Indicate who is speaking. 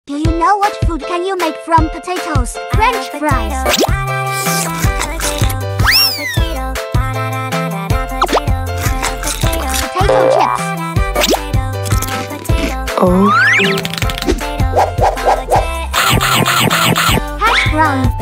Speaker 1: Do you know what food can you make from potatoes? French fries. Potato chips.
Speaker 2: Oh.
Speaker 1: Hash browns.